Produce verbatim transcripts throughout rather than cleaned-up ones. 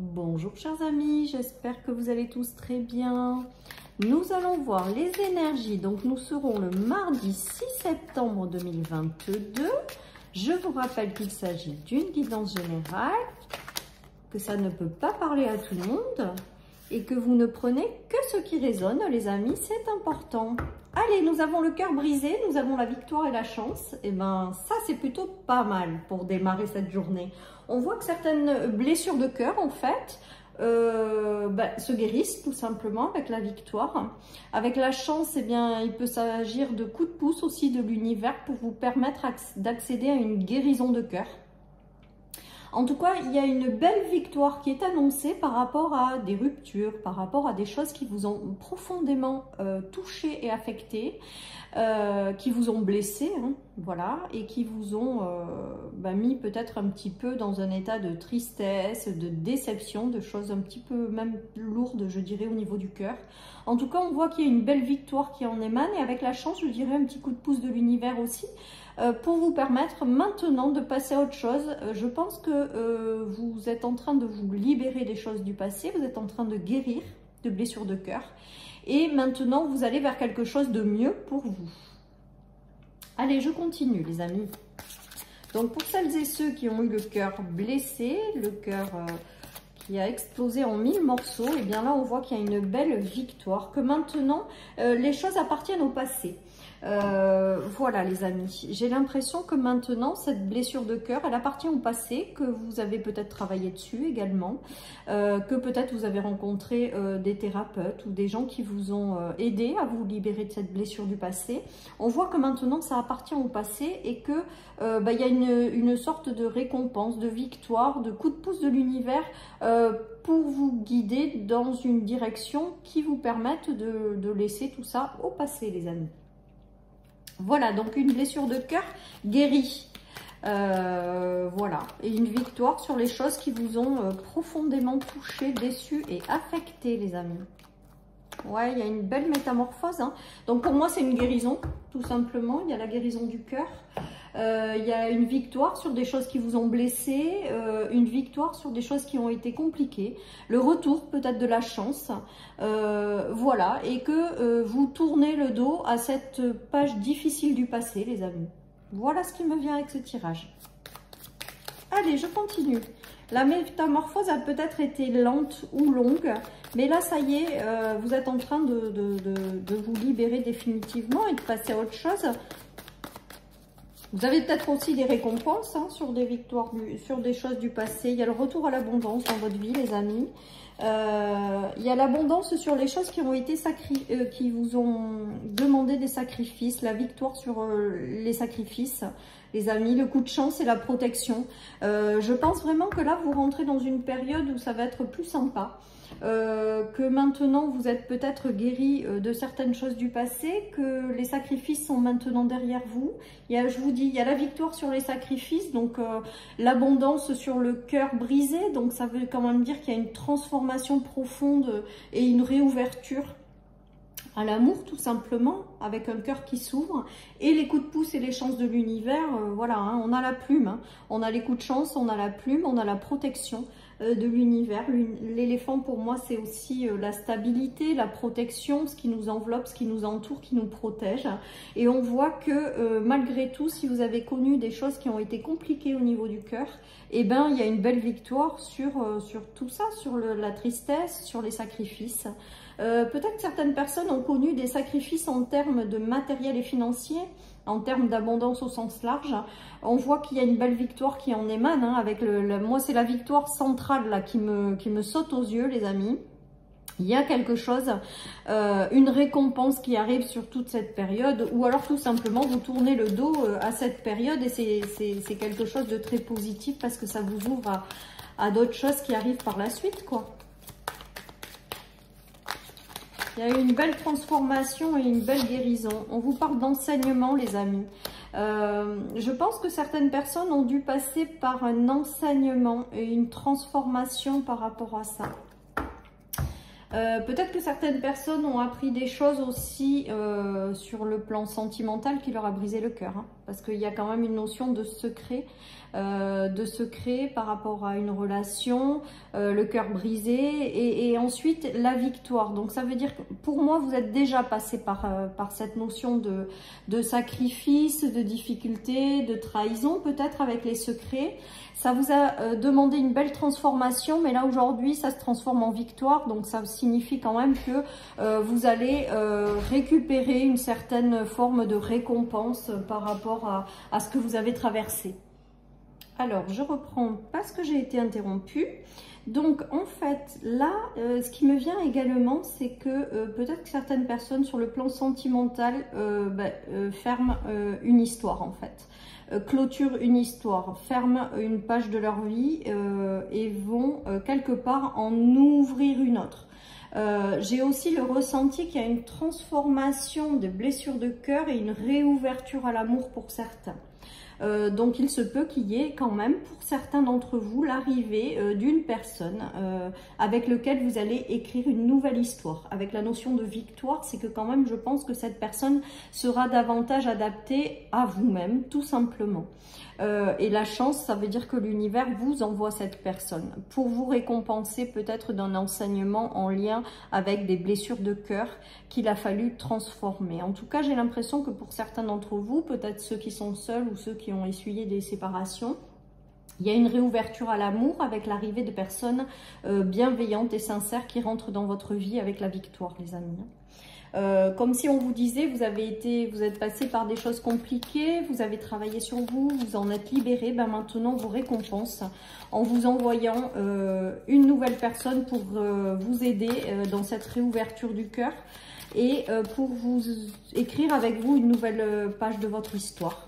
Bonjour chers amis, j'espère que vous allez tous très bien. Nous allons voir les énergies, donc nous serons le mardi six septembre deux mille vingt-deux. Je vous rappelle qu'il s'agit d'une guidance générale, que ça ne peut pas parler à tout le monde et que vous ne prenez que ce qui résonne les amis, c'est important. Allez, nous avons le cœur brisé, nous avons la victoire et la chance. Et ben ça c'est plutôt pas mal pour démarrer cette journée. On voit que certaines blessures de cœur en fait euh, bah, se guérissent tout simplement avec la victoire. Avec la chance, eh bien, il peut s'agir de coups de pouce aussi de l'univers pour vous permettre d'accéder à une guérison de cœur. En tout cas, il y a une belle victoire qui est annoncée par rapport à des ruptures, par rapport à des choses qui vous ont profondément euh, touché et affecté, euh, qui vous ont blessé, hein, voilà, et qui vous ont euh, bah, mis peut-être un petit peu dans un état de tristesse, de déception, de choses un petit peu même lourdes, je dirais, au niveau du cœur. En tout cas, on voit qu'il y a une belle victoire qui en émane, et avec la chance, je dirais un petit coup de pouce de l'univers aussi, Euh, pour vous permettre maintenant de passer à autre chose. Euh, je pense que euh, vous êtes en train de vous libérer des choses du passé, vous êtes en train de guérir de blessures de cœur et maintenant vous allez vers quelque chose de mieux pour vous. Allez, je continue les amis. Donc pour celles et ceux qui ont eu le cœur blessé, le cœur euh, qui a explosé en mille morceaux, et bien là on voit qu'il y a une belle victoire, que maintenant euh, les choses appartiennent au passé. Euh, voilà les amis, j'ai l'impression que maintenant cette blessure de cœur elle appartient au passé, que vous avez peut-être travaillé dessus également, euh, que peut-être vous avez rencontré euh, des thérapeutes ou des gens qui vous ont euh, aidé à vous libérer de cette blessure du passé. On voit que maintenant ça appartient au passé et que euh, bah, y a une, une sorte de récompense, de victoire, de coup de pouce de l'univers euh, pour vous guider dans une direction qui vous permette de, de laisser tout ça au passé les amis. Voilà, donc une blessure de cœur guérie. Euh, voilà, et une victoire sur les choses qui vous ont euh, profondément touché, déçu et affecté, les amis. Ouais, il y a une belle métamorphose. Hein. Donc pour moi, c'est une guérison, tout simplement. Il y a la guérison du cœur. Euh, il y a une victoire sur des choses qui vous ont blessé, euh, une victoire sur des choses qui ont été compliquées, le retour peut-être de la chance, euh, voilà, et que euh, vous tournez le dos à cette page difficile du passé, les amis. Voilà ce qui me vient avec ce tirage. Allez, je continue. La métamorphose a peut-être été lente ou longue, mais là, ça y est, euh, vous êtes en train de, de, de, de vous libérer définitivement et de passer à autre chose. Vous avez peut-être aussi des récompenses hein, sur des victoires, du, sur des choses du passé. Il y a le retour à l'abondance dans votre vie, les amis. Euh, il y a l'abondance sur les choses qui ont été sacri euh, qui vous ont demandé des sacrifices, la victoire sur euh, les sacrifices, les amis, le coup de chance et la protection. Euh, je pense vraiment que là, vous rentrez dans une période où ça va être plus sympa. Euh, que maintenant vous êtes peut-être guéri euh, de certaines choses du passé, que les sacrifices sont maintenant derrière vous. Il y a, je vous dis, il y a la victoire sur les sacrifices, donc euh, l'abondance sur le cœur brisé, donc ça veut quand même dire qu'il y a une transformation profonde et une réouverture à l'amour tout simplement, avec un cœur qui s'ouvre, et les coups de pouce et les chances de l'univers, euh, voilà, hein, on a la plume, hein, on a les coups de chance, on a la plume, on a la protection euh, de l'univers. L'éléphant pour moi c'est aussi euh, la stabilité, la protection, ce qui nous enveloppe, ce qui nous entoure, qui nous protège, et on voit que euh, malgré tout, si vous avez connu des choses qui ont été compliquées au niveau du cœur, eh ben il y a une belle victoire sur, euh, sur tout ça, sur le, la tristesse, sur les sacrifices. Euh, peut-être que certaines personnes ont connu des sacrifices en termes de matériel et financier, en termes d'abondance au sens large. On voit qu'il y a une belle victoire qui en émane. Hein, avec le, le, moi, c'est la victoire centrale là, qui, me, qui me saute aux yeux, les amis. Il y a quelque chose, euh, une récompense qui arrive sur toute cette période, ou alors tout simplement vous tournez le dos à cette période et c'est quelque chose de très positif parce que ça vous ouvre à, à d'autres choses qui arrivent par la suite, quoi. Il y a eu une belle transformation et une belle guérison. On vous parle d'enseignement, les amis. Euh, je pense que certaines personnes ont dû passer par un enseignement et une transformation par rapport à ça. Euh, Peut-être que certaines personnes ont appris des choses aussi euh, sur le plan sentimental qui leur a brisé le cœur. Hein, parce qu'il y a quand même une notion de secret, euh, de secret par rapport à une relation, euh, le cœur brisé et, et ensuite la victoire. Donc ça veut dire que pour moi, vous êtes déjà passé par, euh, par cette notion de, de sacrifice, de difficulté, de trahison peut-être avec les secrets. Ça vous a euh, demandé une belle transformation, mais là aujourd'hui ça se transforme en victoire, donc ça signifie quand même que euh, vous allez euh, récupérer une certaine forme de récompense par rapport à, à ce que vous avez traversé. Alors je reprends parce que j'ai été interrompue. Donc en fait là euh, ce qui me vient également c'est que euh, peut-être que certaines personnes sur le plan sentimental euh, bah, euh, ferment euh, une histoire en fait. Clôture une histoire, ferment une page de leur vie euh, et vont euh, quelque part en ouvrir une autre. Euh, J'ai aussi le ressenti qu'il y a une transformation de blessures de cœur et une réouverture à l'amour pour certains. Euh, donc il se peut qu'il y ait quand même pour certains d'entre vous l'arrivée euh, d'une personne euh, avec lequel vous allez écrire une nouvelle histoire. Avec la notion de victoire, c'est que quand même je pense que cette personne sera davantage adaptée à vous-même, tout simplement. Euh, et la chance, ça veut dire que l'univers vous envoie cette personne pour vous récompenser peut-être d'un enseignement en lien avec des blessures de cœur qu'il a fallu transformer. En tout cas, j'ai l'impression que pour certains d'entre vous, peut-être ceux qui sont seuls ou ceux qui ont essuyé des séparations, il y a une réouverture à l'amour avec l'arrivée de personnes euh, bienveillantes et sincères qui rentrent dans votre vie avec la victoire, les amis. Euh, comme si on vous disait, vous avez été, vous êtes passé par des choses compliquées, vous avez travaillé sur vous, vous en êtes libéré. Ben maintenant, vous récompense en vous envoyant euh, une nouvelle personne pour euh, vous aider euh, dans cette réouverture du cœur et euh, pour vous écrire avec vous une nouvelle page de votre histoire.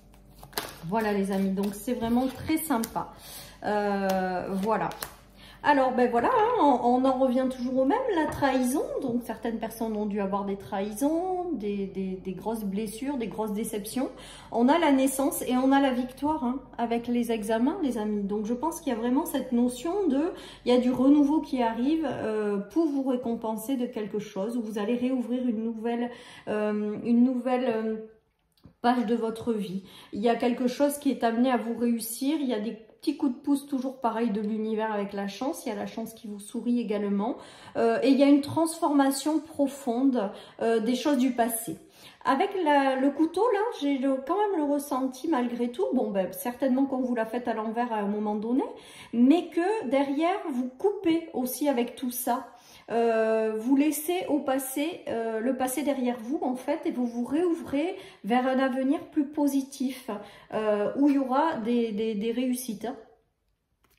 Voilà les amis, donc c'est vraiment très sympa. Euh, voilà. Alors, ben voilà, hein, on, on en revient toujours au même, la trahison. Donc, certaines personnes ont dû avoir des trahisons, des, des, des grosses blessures, des grosses déceptions. On a la naissance et on a la victoire hein, avec les examens, les amis. Donc, je pense qu'il y a vraiment cette notion de, il y a du renouveau qui arrive euh, pour vous récompenser de quelque chose, où vous allez réouvrir une nouvelle, euh, une nouvelle euh, page de votre vie. Il y a quelque chose qui est amené à vous réussir, il y a des petit coup de pouce toujours pareil de l'univers avec la chance, il y a la chance qui vous sourit également euh, et il y a une transformation profonde euh, des choses du passé. Avec la, le couteau là, j'ai quand même le ressenti malgré tout, bon ben certainement qu'on vous l'a fait à l'envers à un moment donné, mais que derrière vous coupez aussi avec tout ça. Euh, vous laissez au passé, euh, le passé derrière vous en fait et vous vous réouvrez vers un avenir plus positif euh, où il y aura des, des, des réussites. Hein. D'accord ?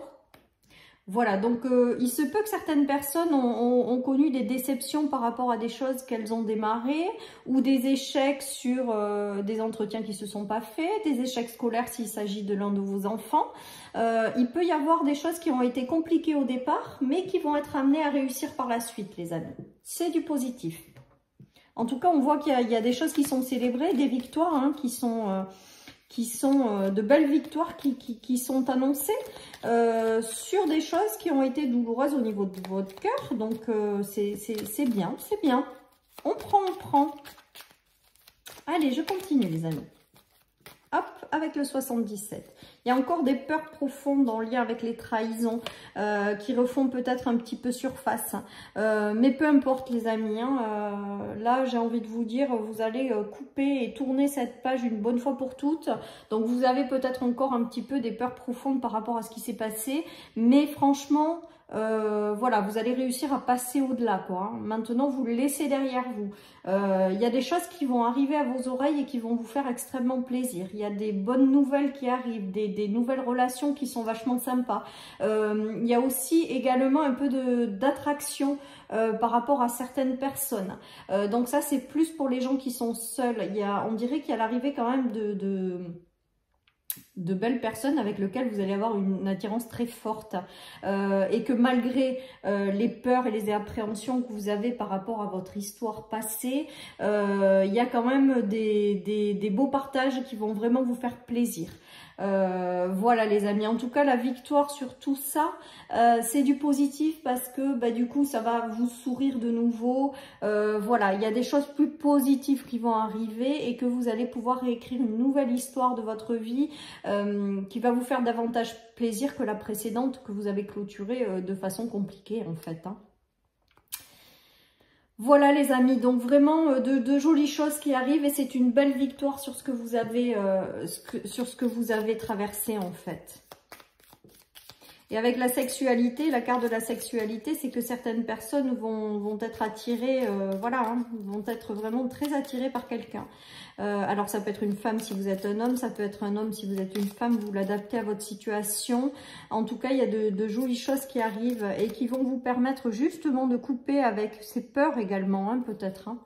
Voilà, donc euh, il se peut que certaines personnes ont, ont, ont connu des déceptions par rapport à des choses qu'elles ont démarrées ou des échecs sur euh, des entretiens qui ne se sont pas faits, des échecs scolaires s'il s'agit de l'un de vos enfants. Euh, il peut y avoir des choses qui ont été compliquées au départ, mais qui vont être amenées à réussir par la suite, les amis. C'est du positif. En tout cas, on voit qu'il y, y a des choses qui sont célébrées, des victoires hein, qui sont... Euh, qui sont euh, de belles victoires qui, qui, qui sont annoncées euh, sur des choses qui ont été douloureuses au niveau de votre cœur. Donc, euh, c'est bien, c'est bien. On prend, on prend. Allez, je continue, les amis. Hop, avec le soixante-dix-sept. Il y a encore des peurs profondes en lien avec les trahisons euh, qui refont peut-être un petit peu surface. Euh, mais peu importe les amis, hein, euh, là j'ai envie de vous dire, vous allez euh, couper et tourner cette page une bonne fois pour toutes. Donc vous avez peut-être encore un petit peu des peurs profondes par rapport à ce qui s'est passé. Mais franchement... Euh, voilà, vous allez réussir à passer au-delà, quoi. Hein. Maintenant, vous le laissez derrière vous. Euh, il y a des choses qui vont arriver à vos oreilles et qui vont vous faire extrêmement plaisir. Il y a des bonnes nouvelles qui arrivent, des, des nouvelles relations qui sont vachement sympas. Euh, il y a aussi également un peu de d'attraction euh, par rapport à certaines personnes. Euh, donc ça, c'est plus pour les gens qui sont seuls. Il y a, on dirait qu'il y a l'arrivée quand même de... de de belles personnes avec lesquelles vous allez avoir une attirance très forte euh, et que malgré euh, les peurs et les appréhensions que vous avez par rapport à votre histoire passée, euh, il y a quand même des, des, des beaux partages qui vont vraiment vous faire plaisir. Euh, voilà les amis, en tout cas la victoire sur tout ça, euh, c'est du positif parce que bah, du coup ça va vous sourire de nouveau. Euh, voilà, il y a des choses plus positives qui vont arriver et que vous allez pouvoir réécrire une nouvelle histoire de votre vie euh, qui va vous faire davantage plaisir que la précédente que vous avez clôturée euh, de façon compliquée en fait. Hein. Voilà les amis, donc vraiment de, de jolies choses qui arrivent et c'est une belle victoire sur ce que vous avez, euh, ce que, sur ce que vous avez traversé en fait. Et avec la sexualité, la carte de la sexualité, c'est que certaines personnes vont, vont être attirées, euh, voilà, hein, vont être vraiment très attirées par quelqu'un. Euh, alors ça peut être une femme si vous êtes un homme, ça peut être un homme si vous êtes une femme, vous l'adaptez à votre situation. En tout cas, il y a de, de jolies choses qui arrivent et qui vont vous permettre justement de couper avec ces peurs également, hein, peut-être. Hein.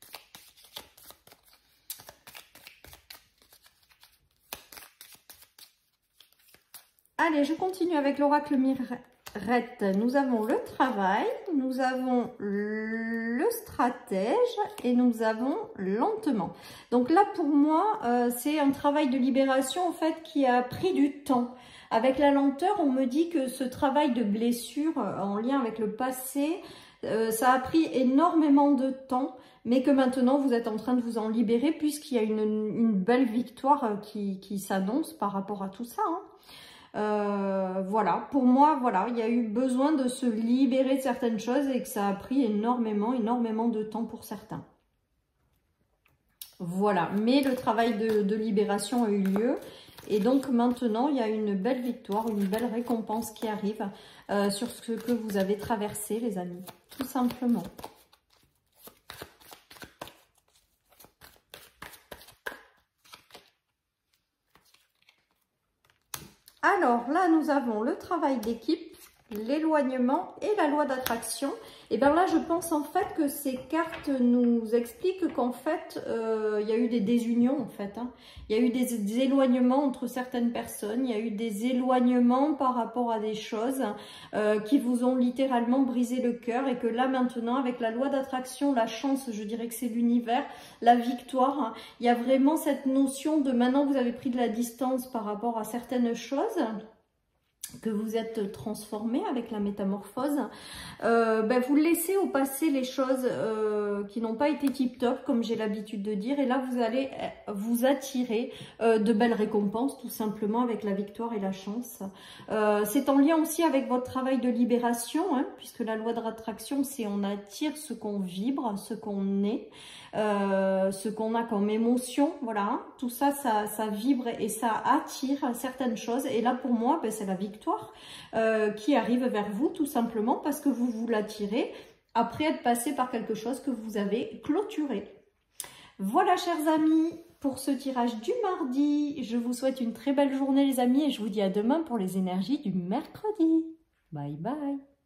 Allez, je continue avec l'oracle Mirette. Nous avons le travail, nous avons le stratège et nous avons lentement. Donc là, pour moi, euh, c'est un travail de libération en fait qui a pris du temps. Avec la lenteur, on me dit que ce travail de blessure euh, en lien avec le passé, euh, ça a pris énormément de temps, mais que maintenant vous êtes en train de vous en libérer puisqu'il y a une, une belle victoire qui, qui s'annonce par rapport à tout ça. Hein. Euh, voilà, pour moi, voilà, il y a eu besoin de se libérer de certaines choses et que ça a pris énormément, énormément de temps pour certains. Voilà, mais le travail de, de libération a eu lieu et donc maintenant, il y a une belle victoire, une belle récompense qui arrive euh, sur ce que vous avez traversé, les amis, tout simplement. Alors là, nous avons le travail d'équipe, l'éloignement et la loi d'attraction. Et bien là, je pense en fait que ces cartes nous expliquent qu'en fait, euh, il y a eu des désunions en fait. Hein. Il y a eu des, des éloignements entre certaines personnes, il y a eu des éloignements par rapport à des choses euh, qui vous ont littéralement brisé le cœur et que là maintenant, avec la loi d'attraction, la chance, je dirais que c'est l'univers, la victoire, hein, il y a vraiment cette notion de maintenant vous avez pris de la distance par rapport à certaines choses, que vous êtes transformé avec la métamorphose, euh, ben vous laissez au passé les choses euh, qui n'ont pas été tip-top, comme j'ai l'habitude de dire, et là vous allez vous attirer euh, de belles récompenses, tout simplement avec la victoire et la chance. Euh, c'est en lien aussi avec votre travail de libération, hein, puisque la loi de l'attraction, c'est on attire ce qu'on vibre, ce qu'on est, euh, ce qu'on a comme émotion, voilà, hein. Tout ça, ça, ça vibre et ça attire certaines choses, et là pour moi, ben, c'est la victoire Euh, qui arrive vers vous tout simplement parce que vous vous l'attirez après être passé par quelque chose que vous avez clôturé. Voilà chers amis pour ce tirage du mardi. Je vous souhaite une très belle journée les amis et je vous dis à demain pour les énergies du mercredi. Bye bye.